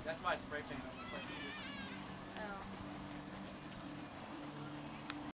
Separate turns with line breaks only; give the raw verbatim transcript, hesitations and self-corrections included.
That's why I spray paint them. It's like,
Oh.